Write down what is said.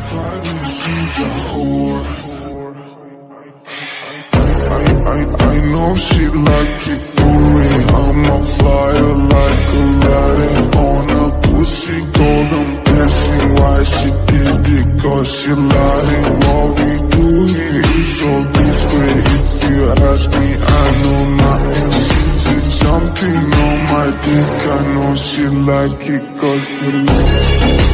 Friday, she's a whore. I know she like it for me. I'm a flyer like Aladdin on a pussy golden blessing. Why she did it? Cause she lying. What we do here is so discreet. If you ask me, I know nothing. She's jumping on my dick. I know she like it cause she like it.